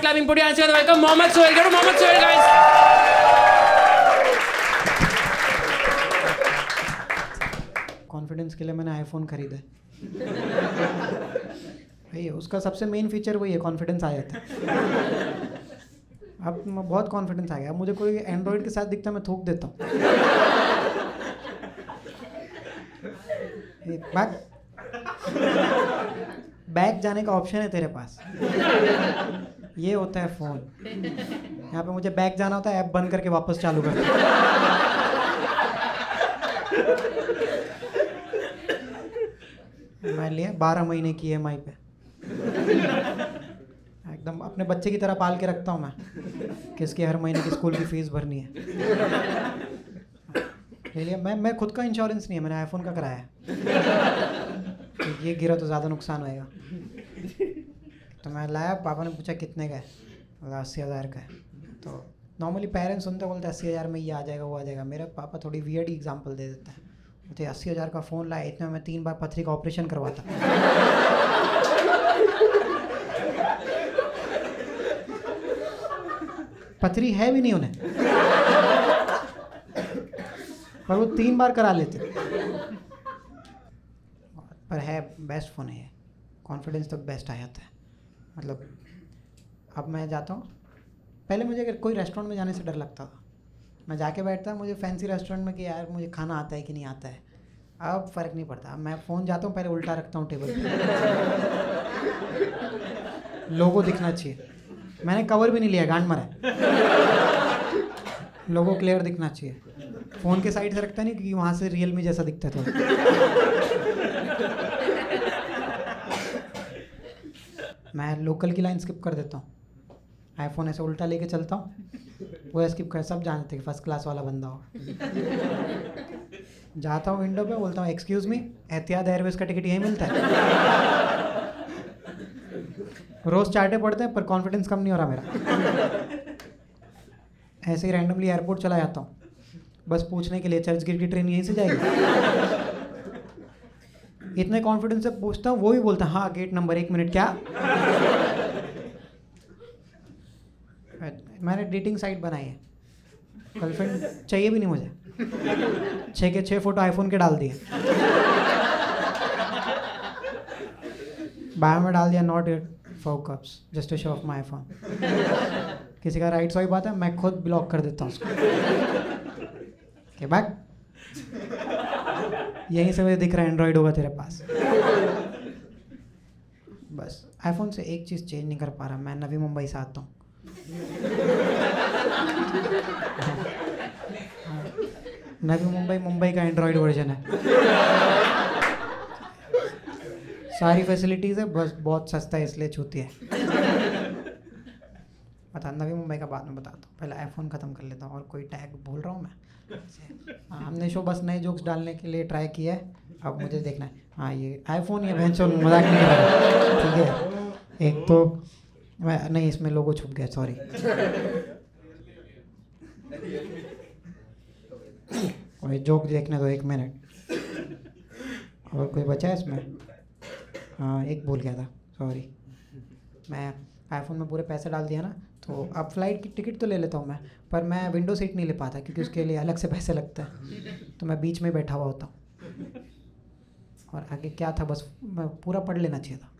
clapping, put your hands together, welcome Mohammed Sohail. Get to Mohammed Sohail, guys. Confidence के लिए मैंने iPhone खरीदा भाई, उसका सबसे मेन फीचर वही है, कॉन्फिडेंस आ जाता है। अब बहुत कॉन्फिडेंस आ गया, अब मुझे कोई एंड्रॉयड के साथ दिखता है मैं थूक देता हूँ। बैक जाने का ऑप्शन है तेरे पास, ये होता है फ़ोन। यहाँ पे मुझे बैक जाना होता है, ऐप बंद करके वापस चालू करता हूँ। मैं लिया 12 महीने की EMI पे, एकदम अपने बच्चे की तरह पाल के रखता हूँ मैं, किसकी हर महीने की स्कूल की फीस भरनी है। ले लिया। मैं खुद का इंश्योरेंस नहीं है, मैंने आईफोन का कराया है। तो ये गिरा तो ज़्यादा नुकसान होएगा, तो मैं लाया। पापा ने पूछा कितने का है, 80,000 का है। तो नॉर्मली पेरेंट्स सुनते बोलते 80,000 में ये आ जाएगा वो आ जाएगा। मेरा पापा थोड़ी वियर्ड एग्जांपल दे देता है, बोलते 80,000 का फ़ोन लाया, इतने में 3 बार पथरी का ऑपरेशन करवाता। पथरी है भी नहीं उन्हें, पर वो 3 बार करा लेते। पर है बेस्ट फ़ोन है ये, कॉन्फिडेंस तो बेस्ट आ जाता है। मतलब अब मैं जाता हूँ, पहले मुझे अगर कोई रेस्टोरेंट में जाने से डर लगता था, मैं जाके बैठता मुझे फैंसी रेस्टोरेंट में कि यार मुझे खाना आता है कि नहीं आता है। अब फ़र्क नहीं पड़ता, अब मैं फ़ोन जाता हूँ पहले उल्टा रखता हूँ टेबल पे, लोगो दिखना चाहिए। मैंने कवर भी नहीं लिया, गांड मरा है, लोगो क्लियर दिखना चाहिए। फ़ोन के साइड से रखता नहीं क्योंकि वहाँ से रियलमी जैसा दिखता था। मैं लोकल की लाइन स्किप कर देता हूँ, आईफोन ऐसे उल्टा लेके चलता हूँ, वो स्किप कर, सब जानते हैं फर्स्ट क्लास वाला बंदा हो। जाता हूँ विंडो पे, बोलता हूँ एक्सक्यूज़ मी, एतिहाद एयरवेज का टिकट यहीं मिलता है। रोज़ चार्टे पड़ते हैं पर कॉन्फिडेंस कम नहीं हो रहा मेरा। ऐसे ही रैंडमली एयरपोर्ट चला जाता हूँ बस पूछने के लिए, चर्चगेट की ट्रेन यहीं से जाएगी। इतने कॉन्फिडेंस से पूछता हूँ, वो भी बोलता है हाँ गेट नंबर 1 मिनट। क्या मैंने डेटिंग साइट बनाई है, गर्लफ्रेंड चाहिए भी नहीं मुझे, 6 के 6 फोटो आईफोन के डाल दिए, बायो में डाल दिया not it for cups just to show off my iPhone. किसी का राइट स्वाइप आता है मैं खुद ब्लॉक कर देता हूँ उसको के बैक। यहीं से मुझे दिख रहा है एंड्रॉयड होगा तेरे पास। बस आईफोन से एक चीज़ चेंज नहीं कर पा रहा, मैं नवी मुंबई से आता हूँ। नवी मुंबई मुंबई का एंड्रॉयड वर्जन है, सारी फैसिलिटीज़ है, बस बहुत सस्ता है इसलिए छूती है। बता, नवी मुंबई का बाद में बताता हूँ, पहले आईफोन ख़त्म कर लेता हूँ। और कोई टैग भूल रहा हूँ मैं? हमने शो बस नए जोक्स डालने के लिए ट्राई किया है, अब मुझे देखना है। हाँ ये आईफोन या भैंसो, मजाक नहीं कर रहा, ठीक है। एक तो मैं नहीं, इसमें लोगो छुप गया, सॉरी। कोई जोक देखने दो 1 मिनट। और कोई बचा है इसमें? हाँ एक भूल गया था, सॉरी। मैं आईफोन में पूरे पैसे डाल दिया ना, तो अब फ्लाइट की टिकट तो ले लेता हूँ मैं, पर मैं विंडो सीट नहीं ले पाता क्योंकि उसके लिए अलग से पैसे लगते हैं, तो मैं बीच में बैठा हुआ होता हूँ। और आगे क्या था बस मैं पूरा पढ़ लेना चाहिए था।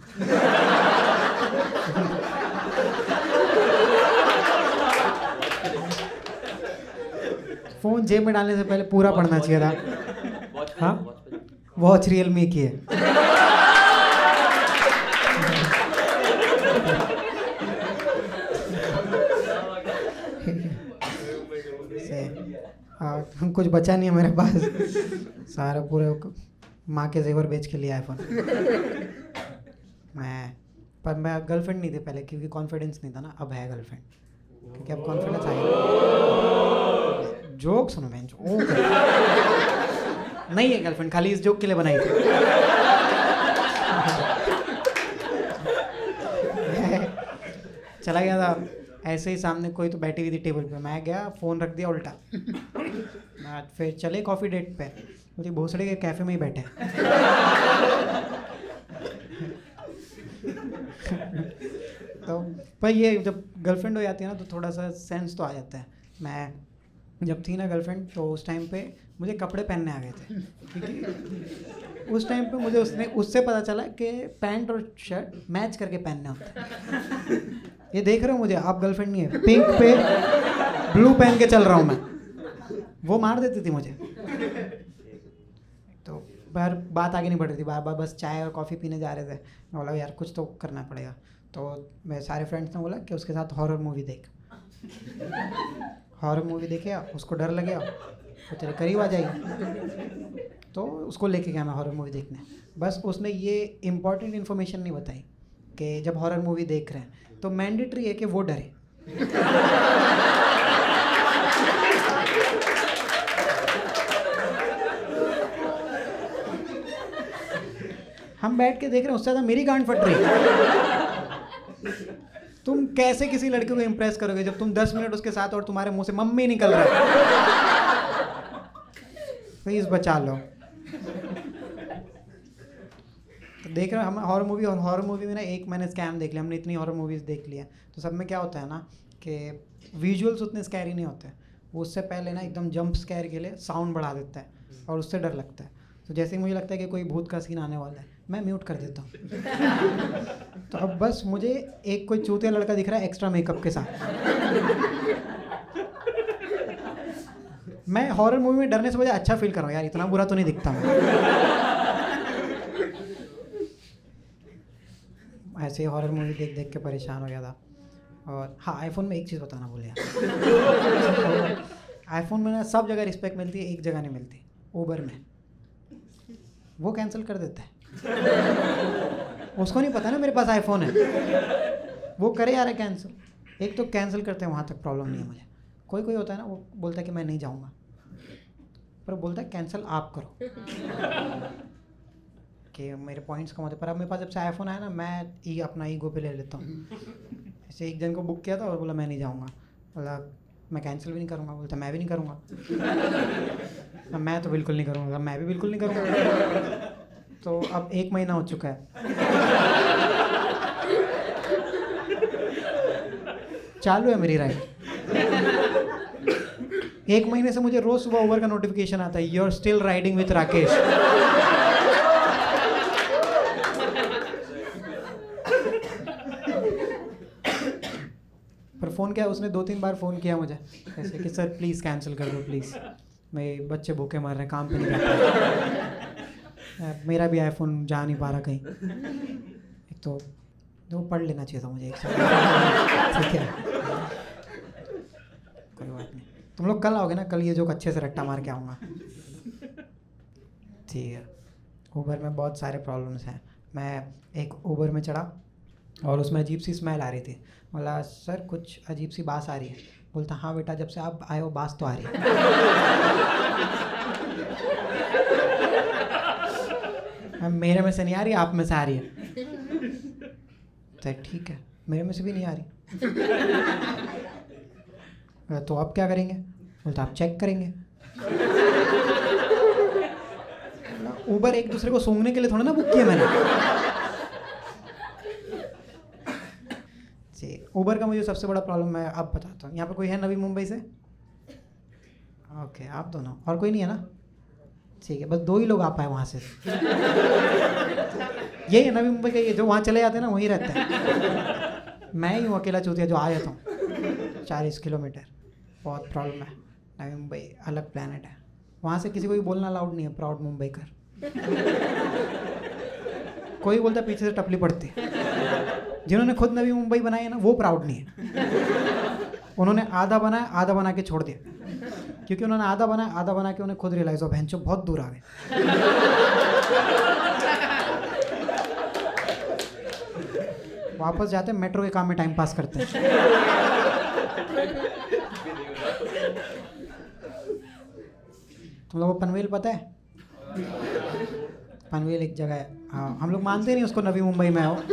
फ़ोन जेब में डालने से पहले पूरा पढ़ना चाहिए था। हाँ वॉच रियलमी की है। कुछ बचा नहीं है मेरे पास, सारा पूरे माँ के जेवर बेच के लिया आईफोन। मैं गर्लफ्रेंड नहीं थी पहले क्योंकि कॉन्फिडेंस नहीं था ना, अब है गर्लफ्रेंड क्योंकि अब कॉन्फिडेंस आएगा। जोक सुनो मैं, जोक नहीं है गर्लफ्रेंड, खाली इस जोक के लिए बनाई थी। चला गया था ऐसे ही, सामने कोई तो बैठी हुई थी टेबल पे, मैं गया फ़ोन रख दिया उल्टा। फिर चले कॉफ़ी डेट पे, मुझे भोसड़े के कैफ़े में ही बैठे। तो पर ये जब गर्लफ्रेंड हो जाती है ना तो थोड़ा सा सेंस तो आ जाता है। मैं जब थी ना गर्लफ्रेंड तो उस टाइम पे मुझे कपड़े पहनने आ गए थे, क्योंकि उस टाइम पे मुझे उससे पता चला कि पैंट और शर्ट मैच करके पहनने होते हैं। ये देख रहे हो मुझे, आप गर्लफ्रेंड नहीं है, पिंक पे ब्लू पहन के चल रहा हूँ मैं, वो मार देती थी मुझे। तो बार बात आगे नहीं बढ़ रही थी, बार बार बस चाय और कॉफ़ी पीने जा रहे थे। मैं बोला यार कुछ तो करना पड़ेगा, तो मैं सारे फ्रेंड्स ने बोला कि उसके साथ हॉरर मूवी देख। हॉरर मूवी देखे, उसको डर लगे वो तेरे करीब आ जाएगी, तो उसको लेके गया मैं हॉरर मूवी देखने। बस उसने ये इम्पॉर्टेंट इन्फॉर्मेशन नहीं बताई कि जब हॉरर मूवी देख रहे हैं तो मैंडेटरी है कि वो डरे। हम बैठ के देख रहे हैं, उससे ज़्यादा मेरी गांड फट रही है। तुम कैसे किसी लड़के को इम्प्रेस करोगे जब तुम 10 मिनट उसके साथ और तुम्हारे मुंह से मम्मी निकल रहा है। प्लीज बचा लो। तो देख रहे हो हम हॉरर मूवी, और हॉरर मूवी में ना एक मैंने स्कैम देख लिया। हमने इतनी हॉरर मूवीज देख लिया तो सब में क्या होता है ना कि विजुअल्स उतने स्कैरी नहीं होते, वो उससे पहले ना एकदम जंप स्कैर के लिए साउंड बढ़ा देता है और उससे डर लगता है। तो जैसे ही मुझे लगता है कि कोई भूत का सीन आने वाला है मैं म्यूट कर देता हूँ। तो अब बस मुझे एक कोई चूतिया लड़का दिख रहा है एक्स्ट्रा मेकअप के साथ, मैं हॉरर मूवी में डरने से मुझे अच्छा फील कर रहा हूँ, यार इतना बुरा तो नहीं दिखता मैं। ऐसे ही हॉरर मूवी देख देख के परेशान हो गया था। और हाँ, आईफोन में एक चीज़ बताना भूल गया। आईफोन में ना सब जगह रिस्पेक्ट मिलती है, एक जगह नहीं मिलती, ऊबर में। वो कैंसिल कर देता है, उसको नहीं पता ना मेरे पास आईफोन है, वो करे यार कैंसिल। एक तो कैंसिल करते हैं वहाँ तक प्रॉब्लम नहीं है मुझे, कोई कोई होता है ना वो बोलता है कि मैं नहीं जाऊँगा, पर बोलता है कैंसिल आप करो कि मेरे पॉइंट्स कम होते। पर अब मेरे पास जब से आईफोन आया ना मैं अपना ईगो पे ले लेता हूँ। ऐसे एक जन को बुक किया था और बोला मैं नहीं जाऊँगा, बोला मैं कैंसिल भी नहीं करूँगा, बोलता मैं भी नहीं करूँगा। मैं तो बिल्कुल नहीं करूँगा, मैं भी बिल्कुल नहीं करूँगा। तो अब 1 महीना हो चुका है, चालू है मेरी राइड। 1 महीने से मुझे रोज सुबह उबर का नोटिफिकेशन आता है, you are still riding with Rakesh. पर फ़ोन किया उसने 2-3 बार फ़ोन किया मुझे ऐसे कि सर प्लीज़ कैंसिल कर दो प्लीज़, मेरे बच्चे भूखे मर रहे हैं, काम पे नहीं जा रहा, मेरा भी आईफोन जा नहीं पा रहा कहीं। एक तो वो पढ़ लेना चाहिए था मुझे एक साथ। ठीक है, कोई बात नहीं, तुम लोग कल आओगे ना, कल ये जोक अच्छे से रट्टा मार के आऊँगा। ठीक है। ऊबर में बहुत सारे प्रॉब्लम्स हैं। मैं एक ऊबर में चढ़ा और उसमें अजीब सी स्मेल आ रही थी। बोला सर कुछ अजीब सी बास आ रही है। बोलता हाँ बेटा, जब से आप आए हो बास तो आ रही है। मेरे में से नहीं आ रही, आप में से आ रही है। तो ठीक है, मेरे में से भी नहीं आ रही। तो अब क्या करेंगे? बोलता आप चेक करेंगे। ऊबर एक दूसरे को सूंघने के लिए थोड़ा ना बुक किया मैंने। जी, ऊबर का मुझे सबसे बड़ा प्रॉब्लम मैं अब बताता हूँ। यहाँ पर कोई है नवी मुंबई से? ओके, आप दोनों, और कोई नहीं है ना? ठीक है, बस 2 ही लोग आ पाए वहाँ से। यही है नवी मुंबई का, ये जो वहाँ चले जाते हैं ना वहीं रहते हैं। मैं ही हूँ अकेला चूतिया जो आ जाता हूँ 40 किलोमीटर। बहुत प्रॉब्लम है। नवी मुंबई अलग प्लेनेट है, वहाँ से किसी को भी बोलना अलाउड नहीं है प्राउड मुंबई कर। कोई बोलता पीछे से टपली पड़ती। जिन्होंने खुद नवी मुंबई बनाई है ना वो प्राउड नहीं है। उन्होंने आधा बनाया, आधा बना के छोड़ दिया, क्योंकि उन्होंने आधा बनाया, आधा बना के उन्हें खुद रियलाइज हो भैंचो बहुत दूर आ गए। वापस जाते मेट्रो के काम में टाइम पास करते हैं। तुम लोगों को पनवेल पता है? पनवेल एक जगह है, हाँ, हम लोग मानते नहीं उसको नवी मुंबई में हो,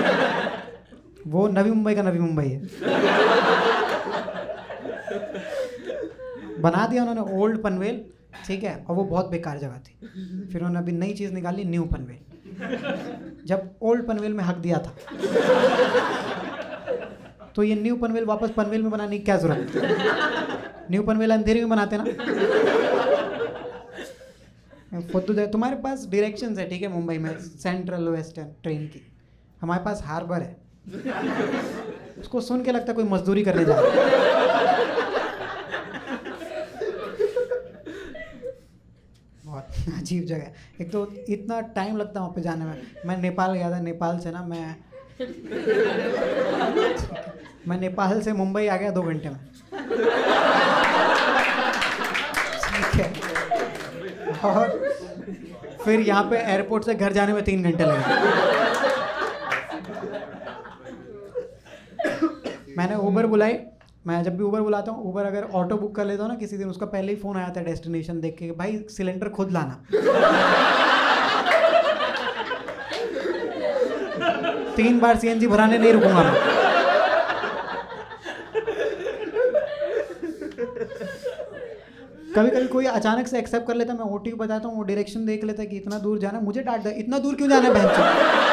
वो नवी मुंबई का नवी मुंबई है। बना दिया उन्होंने ओल्ड पनवेल, ठीक है, और वो बहुत बेकार जगह थी। फिर उन्होंने अभी नई चीज़ निकाली, न्यू पनवेल। जब ओल्ड पनवेल में हक दिया था तो ये न्यू पनवेल वापस पनवेल में बनाने की क्या जरूरत? न्यू पनवेल अंधेरी में बनाते ना। फुद्दू दे, तुम्हारे पास डायरेक्शंस है ठीक है मुंबई में, सेंट्रल वेस्टर्न ट्रेन की, हमारे पास हार्बर है, उसको सुन के लगता है कोई मजदूरी करने जा रहा है। बहुत अजीब जगह है, एक तो इतना टाइम लगता है वहाँ पे जाने में। मैं नेपाल गया था, नेपाल से ना मैं नेपाल से मुंबई आ गया 2 घंटे में, ठीक है, और फिर यहाँ पे एयरपोर्ट से घर जाने में 3 घंटे लगे। मैंने उबर बुलाई, मैं जब भी उबर बुलाता हूँ, उबर अगर ऑटो बुक कर लेता हूँ ना किसी दिन, उसका पहले ही फ़ोन आया था डेस्टिनेशन देख के, भाई सिलेंडर खुद लाना। 3 बार सीएनजी भराने नहीं रुकूंगा मैं। कभी कभी कोई अचानक से एक्सेप्ट कर लेता, मैं ओटीपी बताता हूँ, वो डायरेक्शन देख लेता है कि इतना दूर जाना, मुझे डांट दे, इतना दूर क्यों जाना है बहन?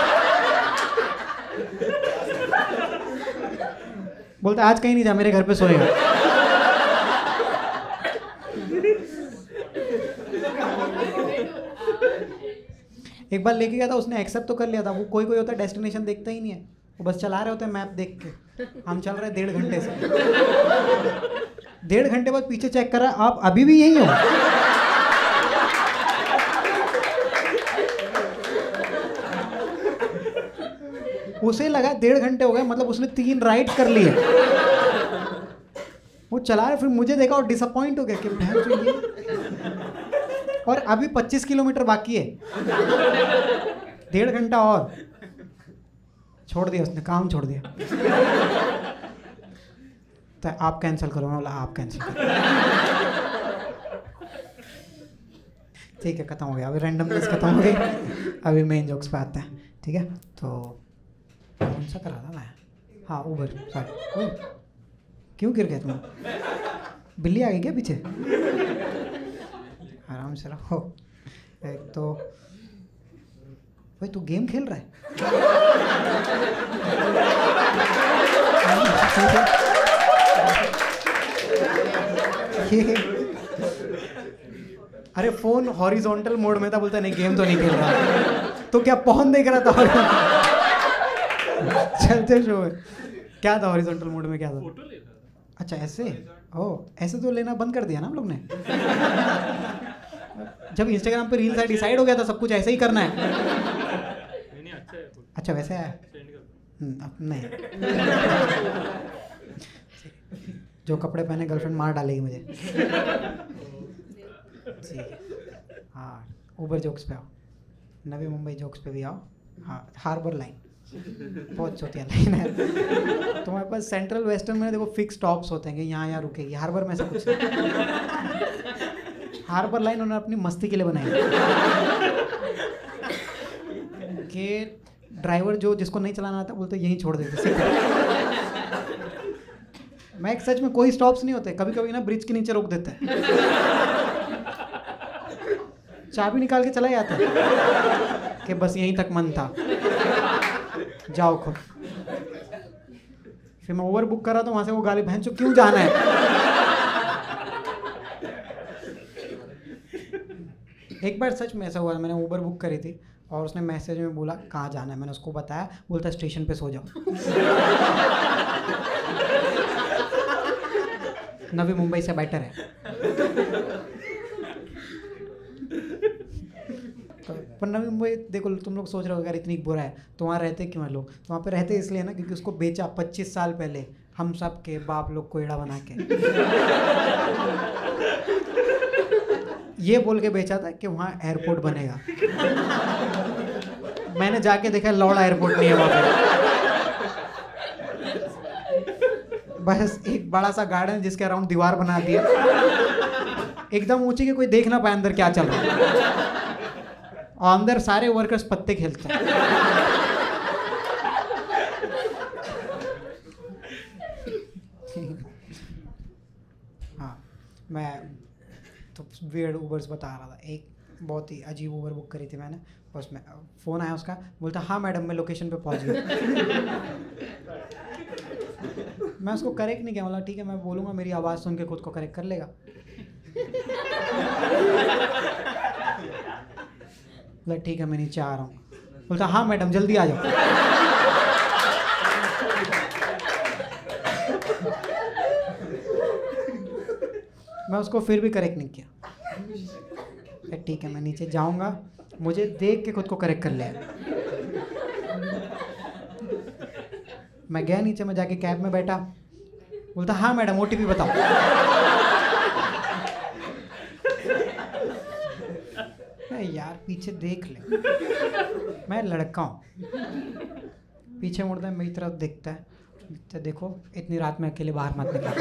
बोलता आज कहीं नहीं जा, मेरे घर पे सोएगा। एक बार लेके गया था, उसने एक्सेप्ट तो कर लिया था, वो कोई कोई होता है डेस्टिनेशन देखता ही नहीं है, वो बस चला रहे होते हैं मैप देख के। हम चल रहे 1.5 घंटे से, 1.5 घंटे बाद पीछे चेक कर रहा है, आप अभी भी यहीं हो? उसे लगा 1.5 घंटे हो गए, मतलब उसने 3 राइड कर लिए। वो चला रहा, फिर मुझे देखा और डिसअपॉइंट हो गया कि बहन जो ये, और अभी 25 किलोमीटर बाकी है, 1.5 घंटा और। छोड़ दिया उसने, काम छोड़ दिया। तो आप कैंसिल करो, मैं बोला आप कैंसिल करो। ठीक है, खत्म हो गया, अभी रैंडमनेस खत्म हो गई, अभी मेन जोक्स पे आते हैं, ठीक है। तो कौन सा करा था मैं? हाँ उबर, सॉरी। क्यों गिर गए तुम? बिल्ली आ गई क्या पीछे? आराम से रहो। एक तो भाई तू गेम खेल रहा है? अरे फोन हॉरिजॉन्टल मोड में था, बोलता नहीं गेम तो नहीं खेल रहा। तो क्या पॉर्न देख रहा था? चलते शो क्या था हॉरिजॉन्टल मोड में? क्या था? फोटो ले रहा था। अच्छा ऐसे? ओह, ऐसे तो लेना बंद कर दिया ना हम लोग ने। जब इंस्टाग्राम पे रील्स डिसाइड हो गया था सब कुछ ऐसे ही करना है। नहीं अच्छा है। अच्छा वैसे है। नहीं, जो कपड़े पहने गर्लफ्रेंड मार डालेगी मुझे। ठीक है, हाँ उबर जोक्स पे आओ, नवी मुंबई जोक्स पे भी आओ। हाँ हार्बर लाइन बहुत छोटिया लाइन है। तुम्हारे पास सेंट्रल वेस्टर्न में देखो फिक्स स्टॉप्स होते हैं कि यहाँ रुकेगी, हार्बर में से कुछ नहीं। हार्बर लाइन उन्होंने अपनी मस्ती के लिए बनाई कि ड्राइवर जिसको नहीं चलाना आता बोलते यहीं छोड़ देते। मैं एक सच में कोई स्टॉप्स नहीं होते, कभी कभी ना ब्रिज के नीचे रोक देते हैं, चाबी निकाल के चला जाता है कि बस यहीं तक मन था, जाओ खुद। फिर मैं ओवर बुक कर रहा था, वहां से वो गाली, बहन चो क्यों जाना है? एक बार सच में ऐसा हुआ, मैंने उबर बुक करी थी और उसने मैसेज में बोला कहाँ जाना है, मैंने उसको बताया, बोलता स्टेशन पे सो जाओ। नवी मुंबई से बेटर है। पर नवी मुंबई देखो, तुम लोग सोच रहे हो अगर इतनी बुरा है तो वहाँ रहते क्यों हैं लोग? तो वहाँ पे रहते इसलिए ना क्योंकि उसको बेचा 25 साल पहले हम सब के बाप लोग को एड़ा बना के। ये बोल के बेचा था कि वहाँ एयरपोर्ट बनेगा। मैंने जाके देखा लौड़ा एयरपोर्ट नहीं है वहाँ पे, बस एक बड़ा सा गार्डन जिसके अराउंड दीवार बना दिया, एकदम ऊंची के कोई देख ना पाए अंदर क्या चल रहा है, और अंदर सारे वर्कर्स पत्ते खेलते हैं। हाँ, मैं तो वियर्ड उबर्स बता रहा था। एक बहुत ही अजीब उबर बुक करी थी मैंने, उसमें फ़ोन आया उसका, बोलता हाँ मैडम मैं लोकेशन पे पहुंच गया। मैं उसको करेक्ट नहीं किया, बोला ठीक है मैं बोलूँगा, मेरी आवाज़ सुन के खुद को करेक्ट कर लेगा। बोला ठीक है मैं नीचे आ रहा हूँ। बोलता हाँ मैडम जल्दी आ जाओ। मैं उसको फिर भी करेक्ट नहीं किया। ठीक है मैं नीचे जाऊँगा, मुझे देख के खुद को करेक्ट कर ले। मैं गया नीचे, मैं जाके कैब में बैठा। बोलता हाँ मैडम OTP बताओ। यार पीछे देख ले, मैं लड़का हूँ। पीछे मुड़ता है, मेरी तरफ देखता है, देखो इतनी रात में अकेले बाहर मत निकल।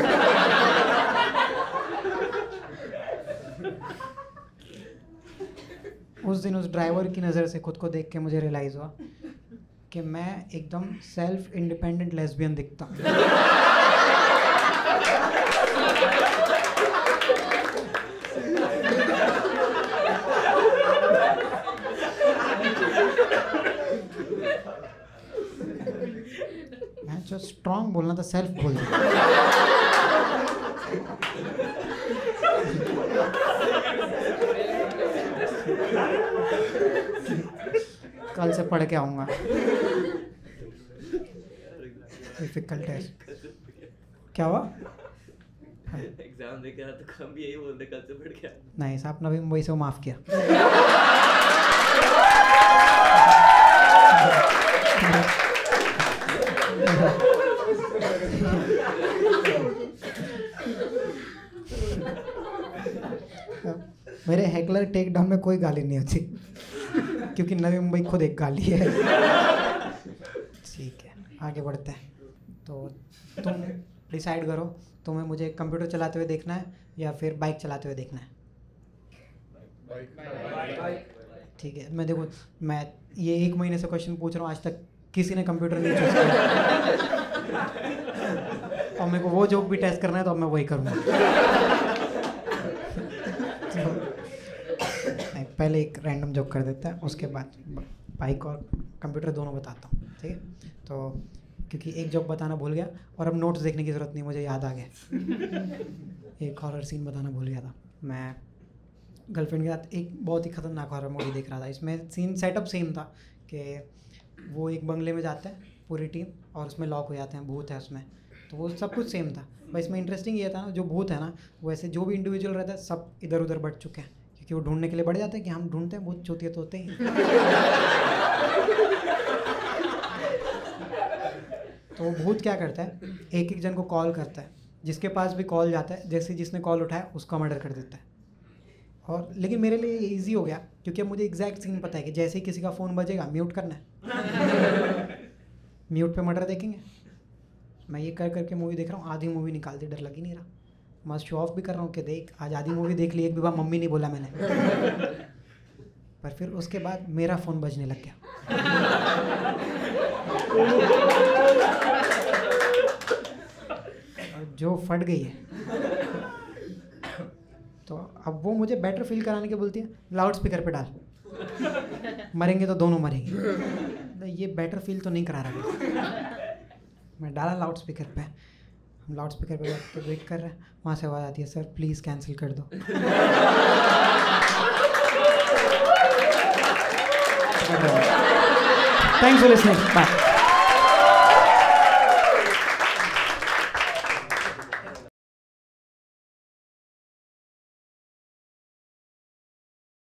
उस दिन उस ड्राइवर की नज़र से खुद को देख के मुझे रियलाइज़ हुआ कि मैं एकदम सेल्फ इंडिपेंडेंट लेस्बियन दिखता हूँ। मैं जो स्ट्रॉन्ग बोलना था सेल्फ बोल दिया। कल से पढ़ के आऊँगा। डिफिकल्ट है। क्या हुआ? एग्जाम दे के तो हम भी यही बोलते कल से पढ़ के। नहीं साहब, नवी मुंबई से माफ़ किया। मेरे हैकलर टेक डाउन में कोई गाली नहीं होती क्योंकि नवी मुंबई खुद एक गाली है। ठीक है आगे बढ़ते हैं। तो तुम डिसाइड करो, तुम्हें मुझे कंप्यूटर चलाते हुए देखना है या फिर बाइक चलाते हुए देखना है? ठीक है, मैं देखो मैं ये 1 महीने से क्वेश्चन पूछ रहा हूँ, आज तक किसी ने कंप्यूटर नहीं चूज किया। और मेरे को वो जोक भी टेस्ट करना है तो अब मैं वही करूँगा। नहीं, पहले एक रैंडम जोक कर देता है, उसके बाद बाइक और कंप्यूटर दोनों बताता हूँ। ठीक है, तो क्योंकि एक जोक बताना भूल गया और अब नोट्स देखने की ज़रूरत नहीं, मुझे याद आ गया। एक हॉरर सीन बताना भूल गया था। मैं गर्लफ्रेंड के साथ एक बहुत ही ख़तरनाक हॉरर मूवी देख रहा था। इसमें सीन सेटअप सेम था कि वो एक बंगले में जाते हैं पूरी टीम और उसमें लॉक हो जाते हैं, भूत है उसमें, तो वो सब कुछ सेम था। बस इसमें इंटरेस्टिंग ये था ना, जो भूत है ना वो ऐसे जो भी इंडिविजुअल रहता है सब इधर उधर बढ़ चुके हैं, क्योंकि वो ढूंढने के लिए बढ़ जाते हैं कि हम ढूंढते हैं, भूत चूतिया तो होते ही। तो वो भूत क्या करता है, एक एक जन को कॉल करता है, जिसके पास भी कॉल जाता है जैसे जिसने कॉल उठाया उसका मर्डर कर देता है। और लेकिन मेरे लिए ये ईजी हो गया क्योंकि अब मुझे एग्जैक्ट सीन पता है कि जैसे ही किसी का फ़ोन बजेगा म्यूट करना है। म्यूट पे मर्डर देखेंगे। मैं ये कर करके मूवी देख रहा हूँ, आधी मूवी निकाल दी, डर लग ही नहीं रहा। मस्त शो ऑफ भी कर रहा हूँ कि देख आज आधी मूवी देख ली, एक भी बार मम्मी नहीं बोला मैंने। पर फिर उसके बाद मेरा फ़ोन बजने लग गया। और जो फट गई है तो अब वो मुझे बेटर फील कराने के बोलती है लाउड स्पीकर पे डाल, मरेंगे तो दोनों मरेंगे। ये बेटर फील तो नहीं करा रहा। मैं डाला लाउड स्पीकर पे, हम लाउड स्पीकर पे बैठ के वेट कर रहे हैं, वहाँ से आवाज़ आती है सर प्लीज़ कैंसिल कर दो। Thanks for listening, bye.